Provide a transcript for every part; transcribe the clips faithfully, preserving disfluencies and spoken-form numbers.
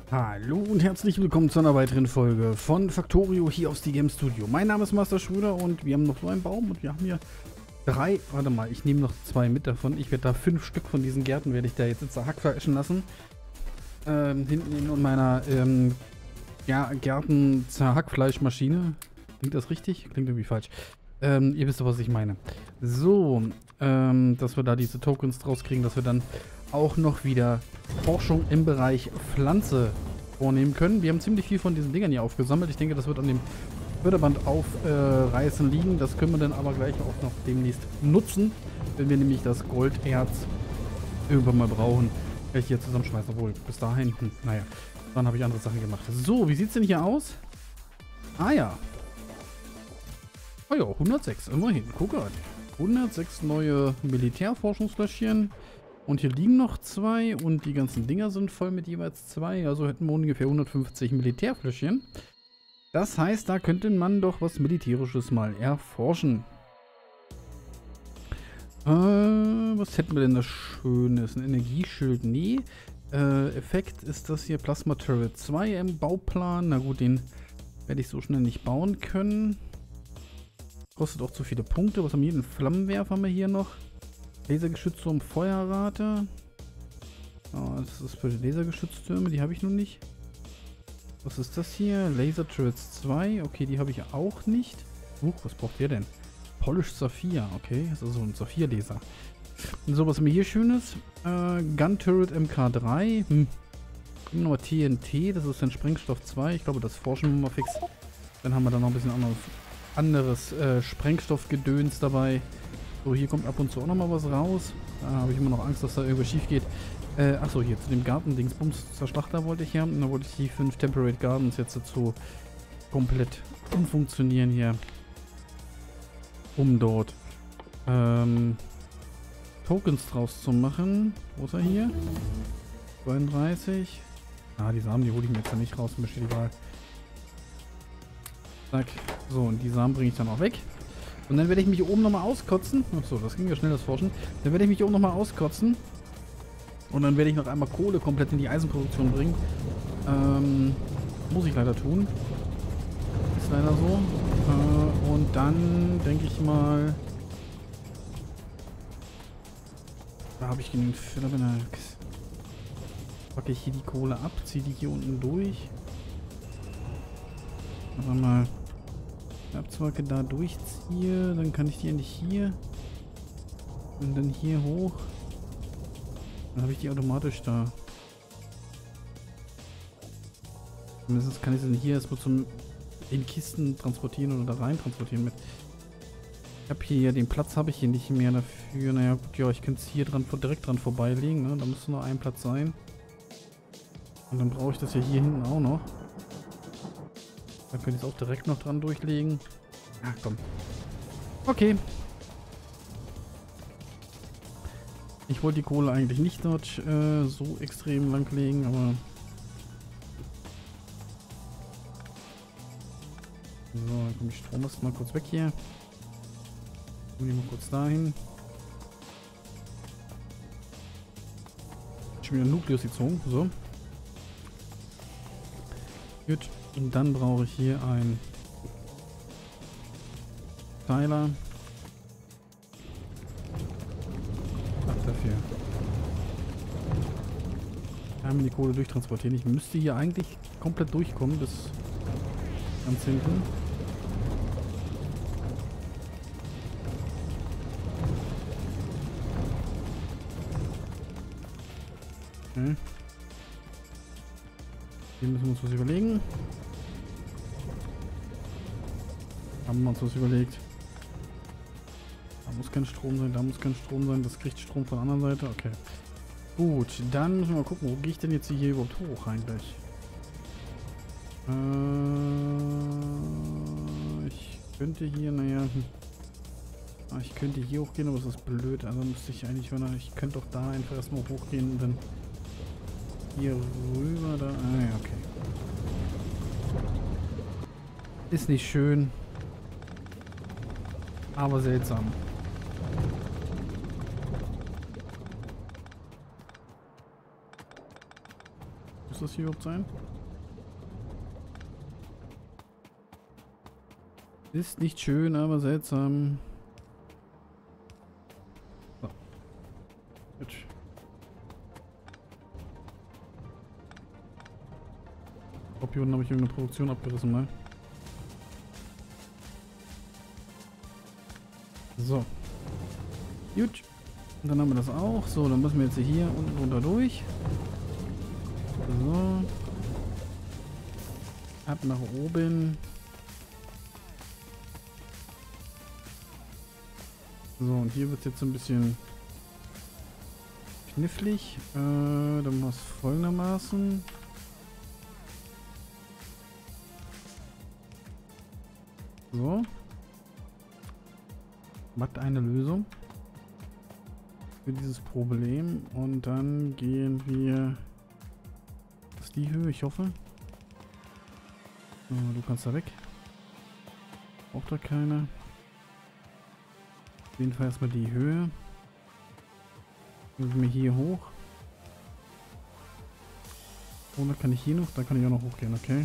Hallo und herzlich willkommen zu einer weiteren Folge von Factorio hier aus die Game Studio. Mein Name ist Master Schröder und wir haben noch so einen Baum und wir haben hier drei, warte mal, ich nehme noch zwei mit davon. Ich werde da fünf Stück von diesen Gärten werde ich da jetzt ins Hack vereschen lassen. Ähm, hinten in meiner ähm, ja, Gärten-Zerhackfleischmaschine. Klingt das richtig? Klingt irgendwie falsch. Ähm, ihr wisst doch, was ich meine. So, ähm, dass wir da diese Tokens draus kriegen, dass wir dann auch noch wieder Forschung im Bereich Pflanze vornehmen können. Wir haben ziemlich viel von diesen Dingern hier aufgesammelt. Ich denke, das wird an dem Förderband aufreißen äh, liegen. Das können wir dann aber gleich auch noch demnächst nutzen, wenn wir nämlich das Golderz irgendwann mal brauchen. Kann ich hier zusammenschmeißen, obwohl bis dahin, hm, naja, dann habe ich andere Sachen gemacht. So, wie sieht es denn hier aus? Ah ja. Oh ja, hundertsechs, immerhin. Guck an. hundertsechs neue Militärforschungsfläschchen. Und hier liegen noch zwei und die ganzen Dinger sind voll mit jeweils zwei. Also hätten wir ungefähr hundertfünfzig Militärfläschchen. Das heißt, da könnte man doch was Militärisches mal erforschen. Äh, was hätten wir denn da Schönes? Ein Energieschild? Nee. Äh, Effekt ist das hier Plasma Turret zwei im Bauplan. Na gut, den werde ich so schnell nicht bauen können. Kostet auch zu viele Punkte. Was haben wir hier? Einen Flammenwerfer haben wir hier noch. Lasergeschützturm Feuerrate. Oh, das ist für die Lasergeschütztürme, die habe ich noch nicht. Was ist das hier? Laser Turrets zwei. Okay, die habe ich auch nicht. Uh, was braucht der denn? Polished Saphir. Okay, das ist also ein Saphir-Laser. Und so, was haben wir hier Schönes? Äh, Gun Turret M K drei. Hm. Nochmal T N T, das ist dann Sprengstoff zwei. Ich glaube, das forschen wir mal fix. Dann haben wir da noch ein bisschen anderes, anderes äh, Sprengstoffgedöns dabei. So, hier kommt ab und zu auch noch mal was raus. Da habe ich immer noch Angst, dass da irgendwas schief geht. Äh, achso, hier zu dem Garten-Dingsbums zur Schlachter wollte ich ja. Und da wollte ich die fünf Temperate Gardens jetzt dazu komplett umfunktionieren hier. Um dort ähm, Tokens draus zu machen. Wo ist er hier? zweiunddreißig. Ah, die Samen, die hole ich mir jetzt ja nicht raus. Mir steht die Wahl. Zack. So, und die Samen bringe ich dann auch weg. Und dann werde ich mich oben nochmal auskotzen. Achso, das ging ja schnell, das Forschen. Dann werde ich mich oben nochmal auskotzen. Und dann werde ich noch einmal Kohle komplett in die Eisenproduktion bringen. Ähm, muss ich leider tun. Ist leider so. Äh, und dann denke ich mal... Da habe ich genügend Filamenax. Packe ich hier die Kohle ab, ziehe die hier unten durch. Noch einmal... Abzwecke da durchziehe, dann kann ich die endlich hier und dann hier hoch. Dann habe ich die automatisch da. Zumindest kann ich sie hier erstmal zum in Kisten transportieren oder da rein transportieren mit. Ich habe hier ja den Platz habe ich hier nicht mehr dafür. Naja gut, ja, ich könnte es hier dran direkt dran vorbeilegen, ne? Da müsste nur ein Platz sein. Und dann brauche ich das ja hier hinten auch noch. Dann könnte ich es auch direkt noch dran durchlegen. Ach komm. Okay. Ich wollte die Kohle eigentlich nicht dort äh, so extrem lang legen, aber... So, dann kommt die Strom erstmal kurz weg hier. Nehmen wir mal kurz dahin. Schon wieder Nukleus gezogen. So. Gut. Und dann brauche ich hier ein Teiler. Ach, dafür. Einmal die Kohle durchtransportieren. Ich müsste hier eigentlich komplett durchkommen bis ganz hinten. Okay. Hier müssen wir uns was überlegen. Haben wir uns was überlegt. Da muss kein Strom sein, da muss kein Strom sein. Das kriegt Strom von der anderen Seite. Okay. Gut, dann müssen wir mal gucken, wo gehe ich denn jetzt hier überhaupt hoch eigentlich? Äh, ich könnte hier, naja... Ich könnte hier hochgehen, aber das ist blöd. Also müsste ich eigentlich, ich könnte doch da einfach erstmal hochgehen und dann hier rüber, da... Ah ja, okay. Ist nicht schön. Aber seltsam. Muss das hier überhaupt sein? Ist nicht schön, aber seltsam. So. Gut. Ich glaube, hier unten habe ich irgendeine Produktion abgerissen mal. So. Gut. Und dann haben wir das auch. So, dann müssen wir jetzt hier unten runter durch. So. Ab nach oben. So, und hier wird es jetzt so ein bisschen knifflig. Äh, dann machen wir es folgendermaßen. So. Macht eine Lösung für dieses Problem. Und dann gehen wir... Das ist die Höhe, ich hoffe. So, du kannst da weg. Braucht da keiner. Auf jeden Fall erstmal die Höhe. Gehen wir hier hoch. Und dann kann ich hier noch, da kann ich auch noch hochgehen, okay.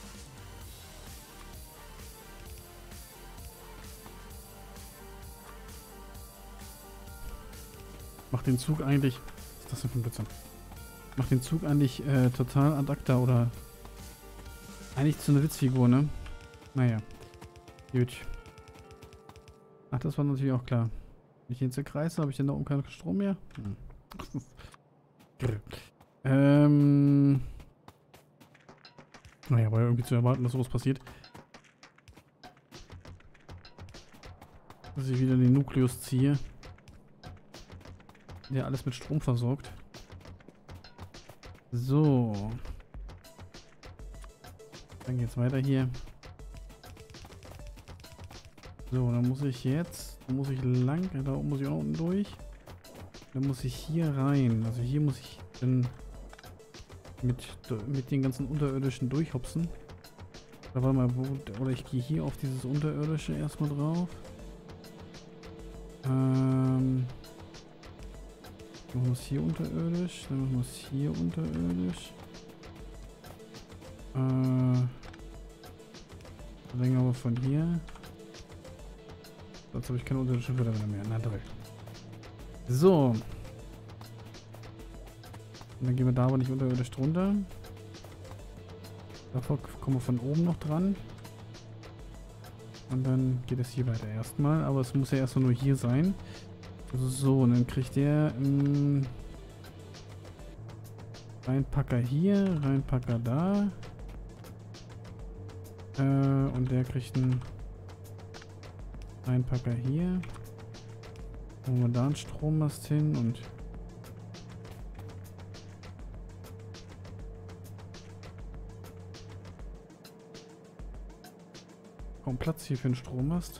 Macht den Zug eigentlich... Was ist das denn für ein Blödsinn? Macht den Zug eigentlich äh, total ad acta oder... Eigentlich zu einer Witzfigur, ne? Naja. Gut. Ach, das war natürlich auch klar. Wenn ich jetzt kreise, habe ich denn da oben keinen Strom mehr? Hm. ähm. Naja, war ja irgendwie zu erwarten, dass sowas passiert. Dass ich wieder den Nukleus ziehe. Der alles mit Strom versorgt. So. Dann geht's weiter hier. So, dann muss ich jetzt, muss ich lang, da oben muss ich auch noch unten durch. Dann muss ich hier rein. Also hier muss ich dann mit, mit den ganzen Unterirdischen durchhopsen. Da warte mal, wo, oder ich gehe hier auf dieses Unterirdische erstmal drauf. Ähm, dann machen wir es hier unterirdisch, dann machen wir es hier unterirdisch. Äh, verlängern wir von hier. Sonst habe ich keine unterirdischen Förderbänder mehr. Na toll. So. Und dann gehen wir da aber nicht unterirdisch drunter. Davor kommen wir von oben noch dran. Und dann geht es hier weiter erstmal. Aber es muss ja erstmal nur hier sein. So, und dann kriegt der ähm, Reinpacker hier, Reinpacker da. Äh, und der kriegt einen Reinpacker hier. Machen wir da einen Strommast hin und kaum Platz hier für einen Strommast.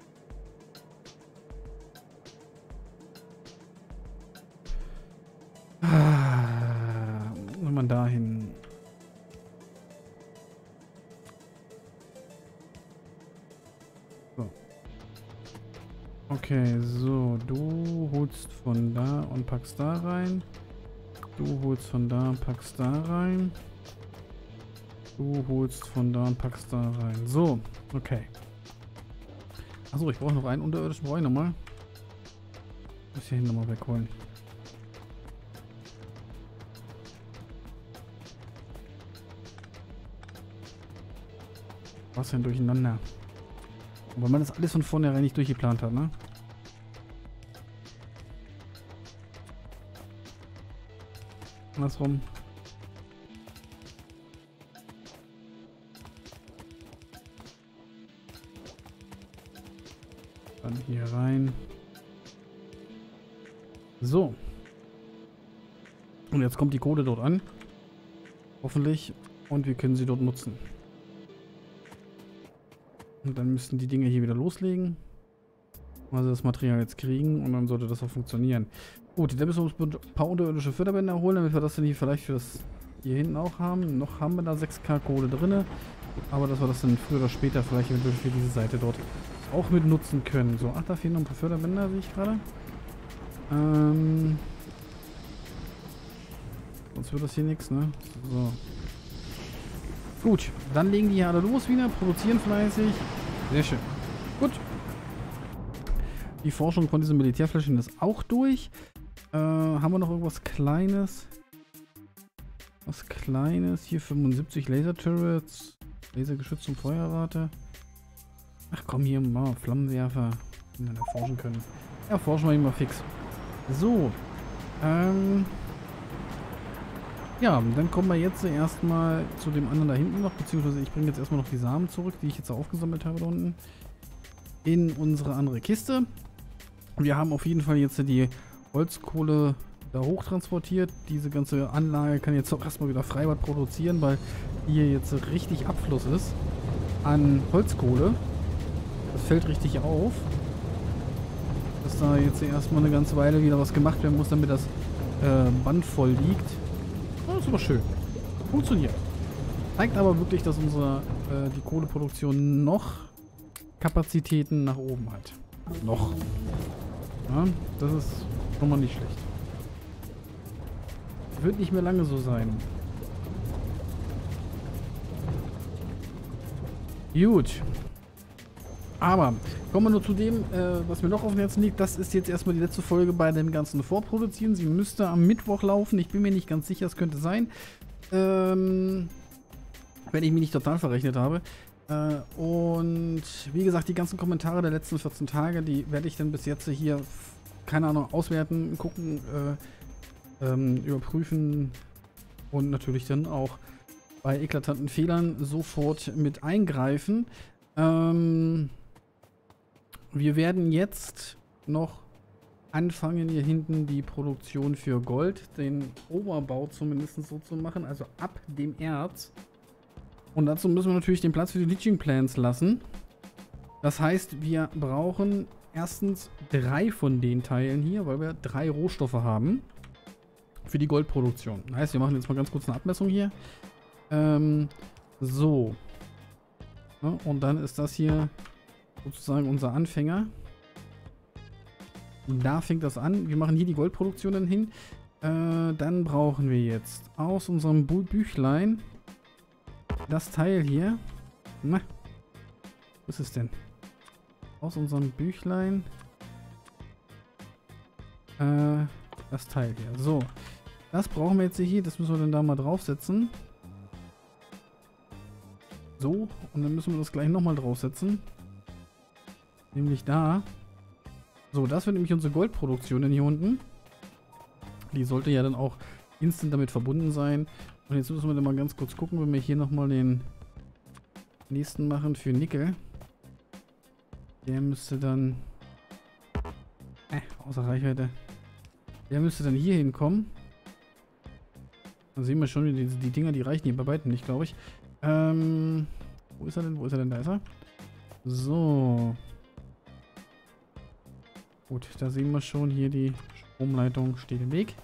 Ah, wenn man dahin. So. Okay, so, du holst von da und packst da rein. Du holst von da und packst da rein. Du holst von da und packst da rein. So, okay. Achso, ich brauche noch einen unterirdischen, brauche ich nochmal. Muss hier hinten nochmal wegholen. Was denn durcheinander? Aber man das alles von vornherein nicht durchgeplant hat, ne? Andersrum. Dann hier rein. So. Und jetzt kommt die Kohle dort an. Hoffentlich. Und wir können sie dort nutzen. Und dann müssten die Dinge hier wieder loslegen. Also das Material jetzt kriegen und dann sollte das auch funktionieren. Gut, dann müssen wir uns ein paar unterirdische Förderbänder holen, damit wir das dann hier vielleicht für das hier hinten auch haben. Noch haben wir da sechs K Kohle drin. Aber dass wir das dann früher oder später vielleicht eventuell für diese Seite dort auch mit nutzen können. So, ach, da fehlen noch ein paar Förderbänder, sehe ich gerade. Ähm Sonst wird das hier nichts, ne? So. Gut, dann legen die hier alle los wieder, produzieren fleißig. Sehr schön. Gut. Die Forschung von diesen Militärflächen ist auch durch. Äh, haben wir noch irgendwas Kleines? Was Kleines? Hier fünfundsiebzig Laser-Turrets. Lasergeschütz und Feuerrate. Ach komm, hier mal Flammenwerfer. Die wir erforschen können. Erforschen wir ihn mal fix. So. Ähm... Ja, dann kommen wir jetzt erstmal zu dem anderen da hinten noch, beziehungsweise ich bringe jetzt erstmal noch die Samen zurück, die ich jetzt aufgesammelt habe da unten, in unsere andere Kiste. Wir haben auf jeden Fall jetzt die Holzkohle da hoch transportiert. Diese ganze Anlage kann jetzt auch erstmal wieder Freibad produzieren, weil hier jetzt richtig Abfluss ist an Holzkohle. Das fällt richtig auf, dass da jetzt erstmal eine ganze Weile wieder was gemacht werden muss, damit das äh, Band voll liegt. Das ist aber schön. Funktioniert. Zeigt aber wirklich, dass unsere äh, die Kohleproduktion noch Kapazitäten nach oben hat. Noch. Ja, das ist schon mal nicht schlecht. Wird nicht mehr lange so sein. Gut. Aber kommen wir nur zu dem, äh, was mir noch auf dem Herzen liegt. Das ist jetzt erstmal die letzte Folge bei dem ganzen Vorproduzieren. Sie müsste am Mittwoch laufen. Ich bin mir nicht ganz sicher, es könnte sein. Ähm, wenn ich mich nicht total verrechnet habe. Äh, und wie gesagt, die ganzen Kommentare der letzten vierzehn Tage, die werde ich dann bis jetzt hier, keine Ahnung, auswerten, gucken, äh, ähm, überprüfen und natürlich dann auch bei eklatanten Fehlern sofort mit eingreifen. Ähm... Wir werden jetzt noch anfangen, hier hinten die Produktion für Gold, den Oberbau zumindest so zu machen, also ab dem Erz. Und dazu müssen wir natürlich den Platz für die Leaching Plants lassen. Das heißt, wir brauchen erstens drei von den Teilen hier, weil wir drei Rohstoffe haben für die Goldproduktion. Das heißt, wir machen jetzt mal ganz kurz eine Abmessung hier. Ähm, so. Ja, und dann ist das hier sozusagen unser Anfänger. Und da fängt das an. Wir machen hier die Goldproduktion dann hin. Äh, dann brauchen wir jetzt aus unserem Bü Büchlein das Teil hier. Na, wo ist es denn? Aus unserem Büchlein äh, das Teil hier. So, das brauchen wir jetzt hier. Das müssen wir dann da mal draufsetzen. So, und dann müssen wir das gleich nochmal draufsetzen. Nämlich da. So, das wird nämlich unsere Goldproduktion denn hier unten. Die sollte ja dann auch instant damit verbunden sein. Und jetzt müssen wir dann mal ganz kurz gucken, wenn wir hier nochmal den nächsten machen für Nickel. Der müsste dann... Äh, außer Reichweite. Der müsste dann hier hinkommen. Dann sehen wir schon, die, die Dinger, die reichen hier bei beiden nicht, glaube ich. Ähm, wo ist er denn? Wo ist er denn? Da ist er. So. Gut, da sehen wir schon hier, die Stromleitung steht im Weg.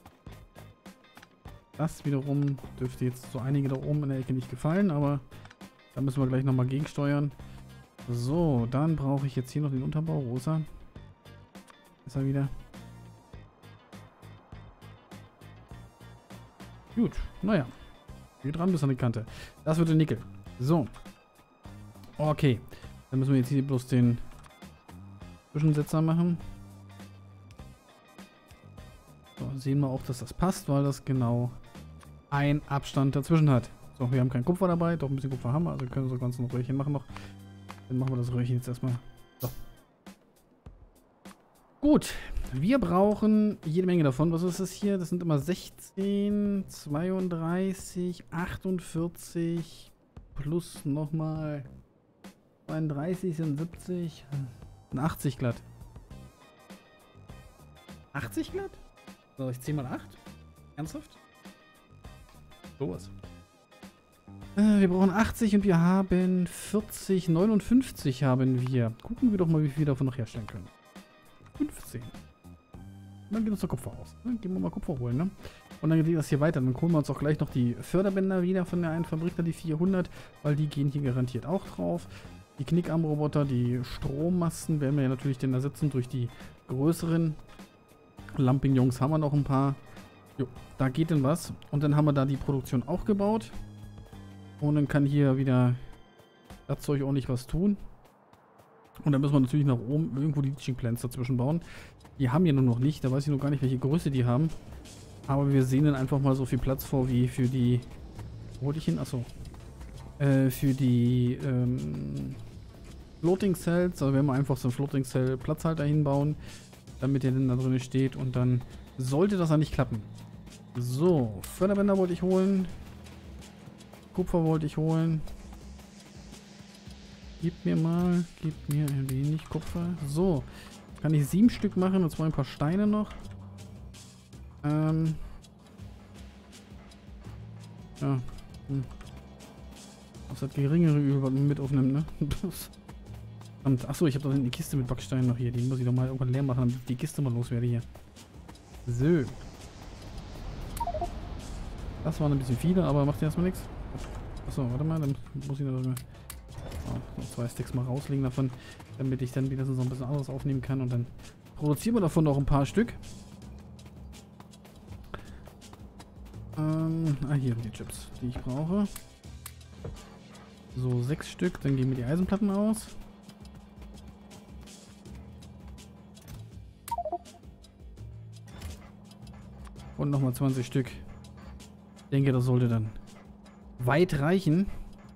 Das wiederum dürfte jetzt so einige da oben in der Ecke nicht gefallen, aber da müssen wir gleich nochmal gegensteuern. So, dann brauche ich jetzt hier noch den Unterbau. Wo ist er? Ist er wieder? Gut, naja. Hier dran bis an die Kante. Das wird der Nickel. So. Okay. Dann müssen wir jetzt hier bloß den Zwischensetzer machen. So, sehen wir auch, dass das passt, weil das genau ein Abstand dazwischen hat. So, wir haben kein Kupfer dabei, doch ein bisschen Kupfer haben wir, also können wir so ganz ein Röhrchen machen noch. Dann machen wir das Röhrchen jetzt erstmal. So. Gut, wir brauchen jede Menge davon. Was ist das hier? Das sind immer sechzehn, zweiunddreißig, achtundvierzig plus nochmal zweiunddreißig sind siebzig, sind achtzig glatt. achtzig glatt? Soll ich zehn mal acht? Ernsthaft? Sowas. Äh, wir brauchen achtzig und wir haben vierzig, neunundfünfzig haben wir. Gucken wir doch mal, wie viel wir davon noch herstellen können. fünfzehn. Und dann geht uns der Kupfer aus. Dann gehen wir mal Kupfer holen, ne? Und dann geht das hier weiter. Dann holen wir uns auch gleich noch die Förderbänder wieder von der einen Fabrik, da die vierhundert, weil die gehen hier garantiert auch drauf. Die Knickarmroboter, die Strommasten werden wir ja natürlich dann ersetzen durch die größeren. Lampignons haben wir noch ein paar. Jo, da geht denn was. Und dann haben wir da die Produktion auch gebaut. Und dann kann hier wieder das Zeug auch nicht was tun. Und dann müssen wir natürlich nach oben irgendwo die Leaching Plants dazwischen bauen. Die haben wir nur noch nicht. Da weiß ich noch gar nicht, welche Größe die haben. Aber wir sehen dann einfach mal so viel Platz vor wie für die... Wo wollte ich hin? Achso. Äh, für die ähm, Floating Cells. Also werden wir einfach so einen Floating Cell Platzhalter hinbauen, damit der dann da drin steht. Und dann sollte das eigentlich klappen. So, Förderbänder wollte ich holen. Kupfer wollte ich holen. Gib mir mal, gib mir ein wenig Kupfer. So, kann ich sieben Stück machen und zwar ein paar Steine noch. Ähm. Ja. Hm. Das hat geringere Übel, was man mit aufnimmt, ne? Achso, ich habe doch eine Kiste mit Backsteinen noch hier. Die muss ich doch mal irgendwann leer machen, damit ich die Kiste mal loswerde hier. So. Das waren ein bisschen viele, aber macht ja erstmal nichts. Achso, warte mal, dann muss ich noch, oh, noch zwei Sticks mal rauslegen davon, damit ich dann wieder so ein bisschen anderes aufnehmen kann und dann produzieren wir davon noch ein paar Stück. Ähm, ah, hier die Chips, die ich brauche. So, sechs Stück, dann gehen mir die Eisenplatten aus. Und nochmal zwanzig Stück. Ich denke, das sollte dann weit reichen.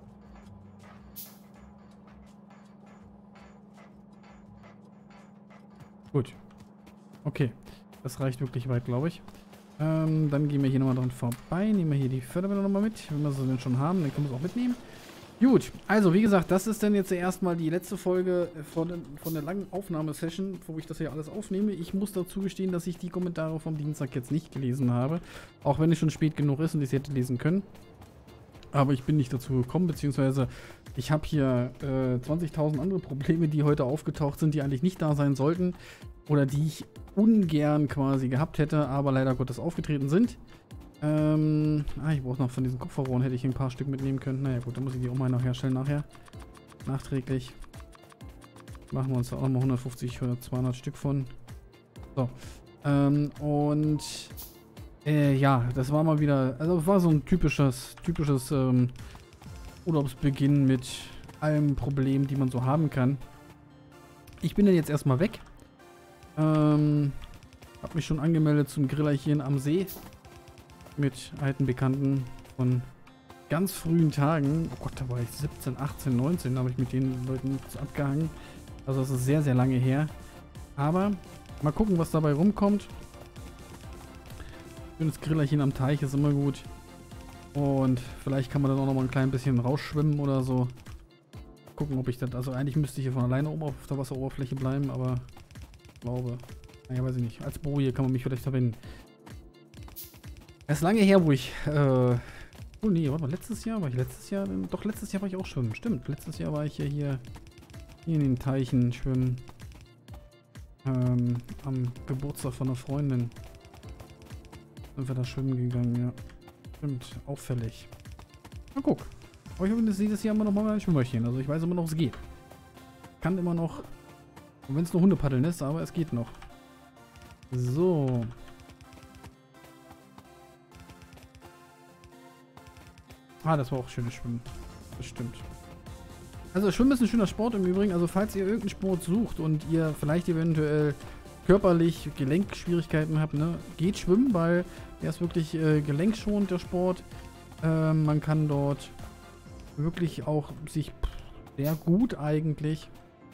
Gut. Okay. Das reicht wirklich weit, glaube ich. Ähm, dann gehen wir hier nochmal dran vorbei. Nehmen wir hier die Förderbänder nochmal mit. Wenn wir sie denn schon haben, dann können wir es auch mitnehmen. Gut, also wie gesagt, das ist dann jetzt erstmal die letzte Folge von, von der langen Aufnahmesession, wo ich das hier alles aufnehme. Ich muss dazu gestehen, dass ich die Kommentare vom Dienstag jetzt nicht gelesen habe. Auch wenn es schon spät genug ist und ich sie hätte lesen können. Aber ich bin nicht dazu gekommen, beziehungsweise ich habe hier äh, zwanzigtausend andere Probleme, die heute aufgetaucht sind, die eigentlich nicht da sein sollten. Oder die ich ungern quasi gehabt hätte, aber leider Gottes aufgetreten sind. Ähm, ah, ich brauche noch von diesen Kupferrohren, hätte ich ein paar Stück mitnehmen können. Naja gut, dann muss ich die auch mal noch herstellen nachher. Nachträglich. Machen wir uns da auch nochmal hundertfünfzig oder zweihundert Stück von. So. Ähm, und äh, ja, das war mal wieder, also war so ein typisches, typisches ähm, Urlaubsbeginn mit allen Problemen, die man so haben kann. Ich bin dann jetzt erstmal weg. Ähm, hab mich schon angemeldet zum Grillerchen am See. Mit alten Bekannten von ganz frühen Tagen. Oh Gott, da war ich siebzehn, achtzehn, neunzehn, da habe ich mit den Leuten abgehangen. Also das ist sehr, sehr lange her. Aber mal gucken, was dabei rumkommt. Schönes Grillerchen am Teich ist immer gut. Und vielleicht kann man dann auch noch mal ein klein bisschen rausschwimmen oder so. Gucken, ob ich das... Also eigentlich müsste ich hier von alleine oben auf der Wasseroberfläche bleiben, aber ich glaube... Naja, weiß ich nicht. Als Boje kann man mich vielleicht verwenden. Es ist lange her, wo ich, äh, oh nee, warte mal, letztes Jahr, war ich letztes Jahr, doch letztes Jahr war ich auch schwimmen, stimmt, letztes Jahr war ich ja hier, hier in den Teichen schwimmen, ähm, am Geburtstag von einer Freundin, sind wir da schwimmen gegangen, ja, stimmt, auffällig. Na guck, aber ich habe dieses Jahr immer noch mal ein Schwimmerchen, also ich weiß immer noch, es geht. Kann immer noch, und wenn es nur Hundepaddeln ist, aber es geht noch. So. Ah, das war auch schönes Schwimmen. Das stimmt. Also Schwimmen ist ein schöner Sport im Übrigen. Also falls ihr irgendeinen Sport sucht und ihr vielleicht eventuell körperlich Gelenkschwierigkeiten habt, ne, geht schwimmen, weil er ist wirklich äh, gelenkschonend, der Sport. Äh, man kann dort wirklich auch sich sehr gut eigentlich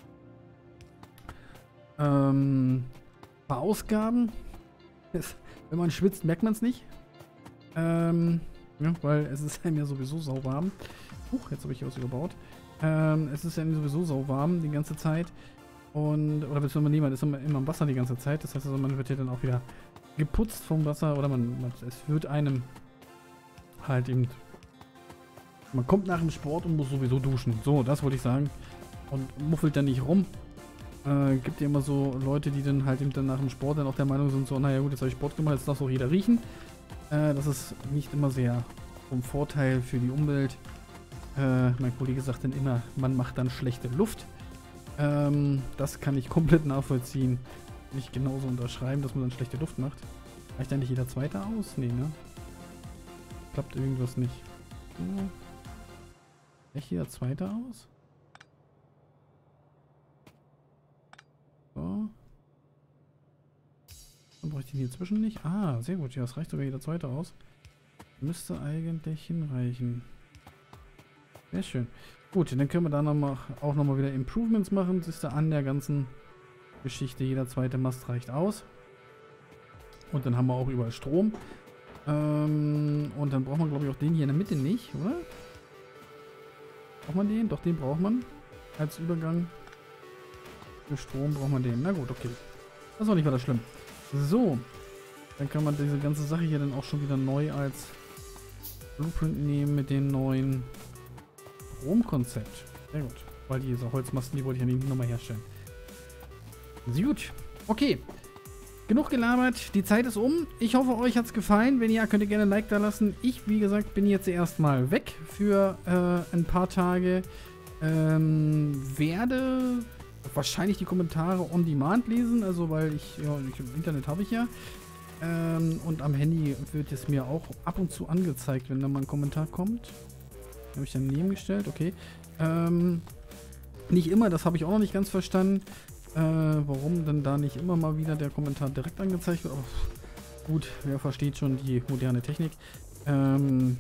ähm, verausgaben. Wenn man schwitzt, merkt man es nicht. Ähm... Ja, weil es ist einem ja sowieso sauwarm. Huch, jetzt habe ich hier was überbaut. Ähm, es ist ja sowieso sauwarm die ganze Zeit. Und, oder beziehungsweise niemand ist immer, immer im Wasser die ganze Zeit. Das heißt also, man wird ja dann auch wieder geputzt vom Wasser. Oder man, man es wird einem halt eben... Man kommt nach dem Sport und muss sowieso duschen. So, das wollte ich sagen. Und muffelt dann nicht rum. Äh, gibt ja immer so Leute, die dann halt eben dann nach dem Sport dann auch der Meinung sind, so, naja gut, jetzt habe ich Sport gemacht, jetzt darf auch jeder riechen. Das ist nicht immer sehr vom Vorteil für die Umwelt. Äh, mein Kollege sagt dann immer, man macht dann schlechte Luft. Ähm, das kann ich komplett nachvollziehen. Nicht genauso unterschreiben, dass man dann schlechte Luft macht. Reicht eigentlich jeder zweite aus? Nee, ne? Klappt irgendwas nicht. Ja. Reicht jeder zweite aus? So. Dann brauche ich den hier zwischen nicht. Ah, sehr gut. Ja, das reicht sogar jeder zweite aus. Müsste eigentlich hinreichen. Sehr schön. Gut, dann können wir da noch mal, auch nochmal wieder Improvements machen. Das ist da an der ganzen Geschichte. Jeder zweite Mast reicht aus. Und dann haben wir auch überall Strom. Ähm, und dann braucht man, glaube ich, auch den hier in der Mitte nicht, oder? Braucht man den? Doch, den braucht man. Als Übergang. Für Strom braucht man den. Na gut, okay. Das ist auch nicht weiter schlimm. So. Dann kann man diese ganze Sache hier dann auch schon wieder neu als Blueprint nehmen mit dem neuen Stromkonzept. Sehr gut. Weil diese Holzmasten, die wollte ich ja nicht nochmal herstellen. Sehr gut. Okay. Genug gelabert. Die Zeit ist um. Ich hoffe, euch hat es gefallen. Wenn ja, könnt ihr gerne ein Like da lassen. Ich, wie gesagt, bin jetzt erstmal weg für äh, ein paar Tage. Ähm, werde wahrscheinlich die Kommentare on demand lesen. Also, weil ich, ja, ich im Internet habe ich ja. Ähm, und am Handy wird es mir auch ab und zu angezeigt, wenn da mal ein Kommentar kommt. Habe ich dann nebengestellt, okay. Ähm, nicht immer, das habe ich auch noch nicht ganz verstanden. Äh, warum denn da nicht immer mal wieder der Kommentar direkt angezeigt wird. Aber gut, wer versteht schon die moderne Technik. Ähm,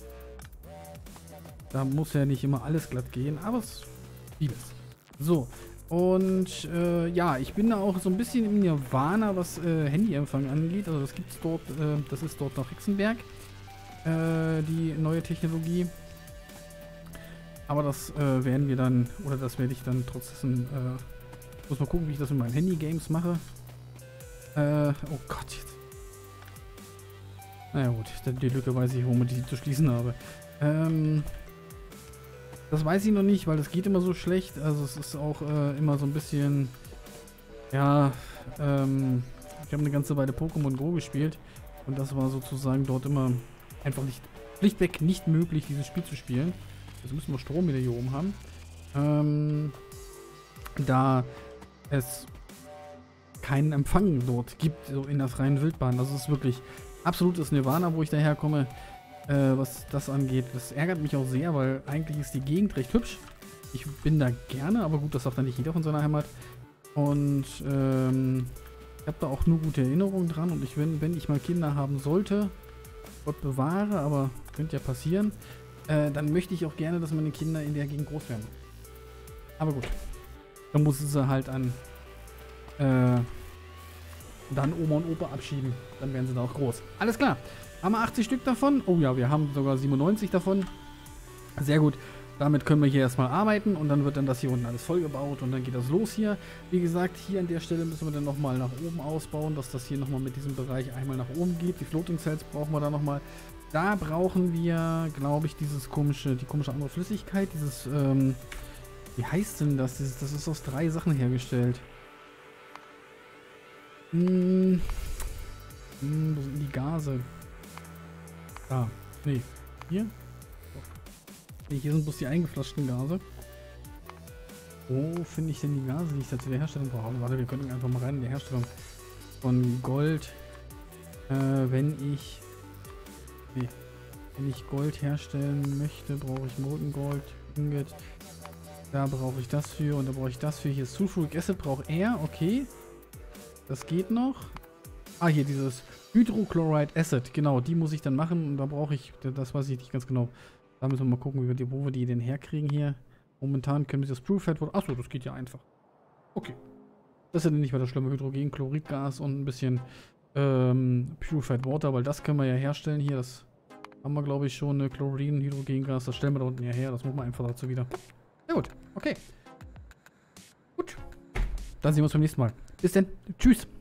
da muss ja nicht immer alles glatt gehen, aber es vieles. So. Und äh, ja, ich bin da auch so ein bisschen im Nirvana, was äh, Handyempfang angeht. Also das gibt es dort, äh, das ist dort nach Hexenberg, äh, die neue Technologie. Aber das äh, werden wir dann, oder das werde ich dann trotzdem, äh, muss mal gucken, wie ich das mit meinen Handy-Games mache. Äh, oh Gott, jetzt. Naja gut, die Lücke weiß ich, womit ich die zu schließen habe. Ähm... Das weiß ich noch nicht, weil das geht immer so schlecht. Also es ist auch äh, immer so ein bisschen... Ja, ähm... ich habe eine ganze Weile Pokémon Go gespielt. Und das war sozusagen dort immer einfach nicht... schlichtweg nicht möglich, dieses Spiel zu spielen. Jetzt müssen wir Strom wieder hier oben haben. Ähm... Da es keinen Empfang dort gibt, so in der freien Wildbahn. Das ist wirklich absolutes Nirvana, wo ich daherkomme. Äh, was das angeht. Das ärgert mich auch sehr, weil eigentlich ist die Gegend recht hübsch. Ich bin da gerne, aber gut, das sagt dann nicht jeder von seiner Heimat. Und ähm, ich habe da auch nur gute Erinnerungen dran. Und ich, wenn, wenn ich mal Kinder haben sollte, Gott bewahre, aber könnte ja passieren, äh, dann möchte ich auch gerne, dass meine Kinder in der Gegend groß werden. Aber gut, dann muss sie halt an äh, dann Oma und Opa abschieben. Dann werden sie da auch groß. Alles klar. Haben wir achtzig Stück davon? Oh ja, wir haben sogar siebenundneunzig davon. Sehr gut. Damit können wir hier erstmal arbeiten und dann wird dann das hier unten alles vollgebaut und dann geht das los hier. Wie gesagt, hier an der Stelle müssen wir dann nochmal nach oben ausbauen, dass das hier nochmal mit diesem Bereich einmal nach oben geht. Die Floating Cells brauchen wir da nochmal. Da brauchen wir, glaube ich, dieses komische, die komische andere Flüssigkeit. Dieses, ähm, wie heißt denn das? Dieses, das ist aus drei Sachen hergestellt. Hm, hm, wo sind die Gase? Ah, nee. Hier? Nee, hier sind bloß die eingeflaschten Gase. Wo finde ich denn die Gase, die ich da zu der Herstellung brauche? Warte, wir können einfach mal rein in die Herstellung von Gold. Äh, wenn ich... Nee. Wenn ich Gold herstellen möchte, brauche ich Molten Gold, Ingot. Da brauche ich das für und da brauche ich das für. Hier Sulfuric Acid braucht er, okay. Das geht noch. Ah, hier dieses Hydrochloride Acid, genau, die muss ich dann machen und da brauche ich, das weiß ich nicht ganz genau. Da müssen wir mal gucken, wie wir die, wo wir die denn herkriegen hier. Momentan können wir das Brewfat, achso, das geht ja einfach. Okay. Das ist ja nicht weiter schlimm, Hydrogen, Chloridgas und ein bisschen ähm, Purified Water, weil das können wir ja herstellen hier. Das haben wir, glaube ich, schon, ne, Chlorin, Hydrogengas, das stellen wir da unten ja her, das machen wir einfach dazu wieder. Ja gut, okay. Gut. Dann sehen wir uns beim nächsten Mal. Bis dann. Tschüss.